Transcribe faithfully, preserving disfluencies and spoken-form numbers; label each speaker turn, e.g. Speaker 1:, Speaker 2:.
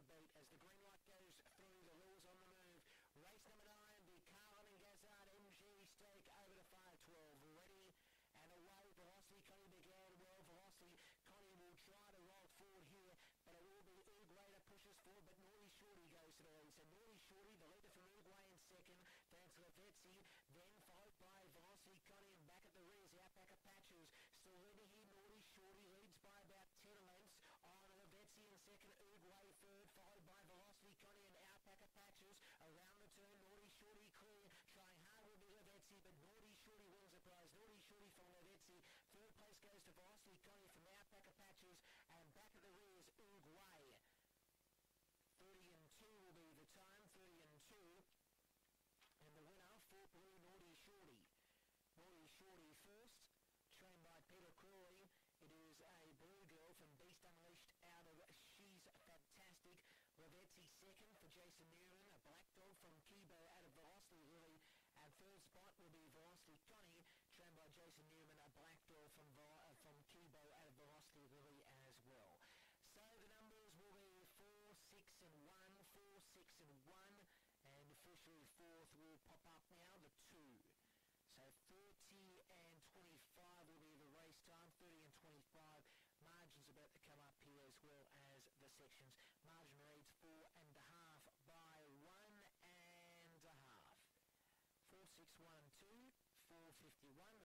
Speaker 1: to beat as the green light goes through. The Lures on the move. Race number nine, the Carlin and Gazard M G stake over to five twelve. Ready and away. Velocity Connie began well. Velocity Connie will try to roll forward here, but it will be Uruguay that pushes forward, but Naughty Shorty goes to the lead. So Naughty Shorty, the leader from Uruguay in second. Thanks to Lavezzi, then followed by Velocity Connie, and back at the rear is the Outbacker Patches. Still leading here, Naughty Shorty leads by about ten lengths on Lavezzi in second. Uruguay third, followed by Velocity Connie and Outbacker Patches. Around the turn, Naughty Shorty clear, trying hard will be Lavezzi, but Naughty Shorty wins the prize. Naughty Shorty from Lavezzi. Third place goes to Velocity Connie from Outbacker Patches, and back at the rear is Uruguay. thirty and two will be the time, thirty and two. And the winner, Fort Blue, Naughty Shorty. Naughty Shorty first, trained by Peter Crawley. It is a blue girl from Beast Unleashed out of She's Fantastic. Lavezzi second for Jason Newman. A black dog from Kibo out of Velocity Lily. And third spot will be Velocity Connie, trained by Jason Newman. A black dog from uh, from Kibo out of Velocity Lily as well. So the numbers will be four, six and one, four, six and one. And officially fourth will pop up now, the two. So thirty and twenty-five will be the race time, thirty and twenty-five. Margin's about to come up here as well as the sections. Margin reads four and a half by one and a half. four, six, one and two, four fifty-one.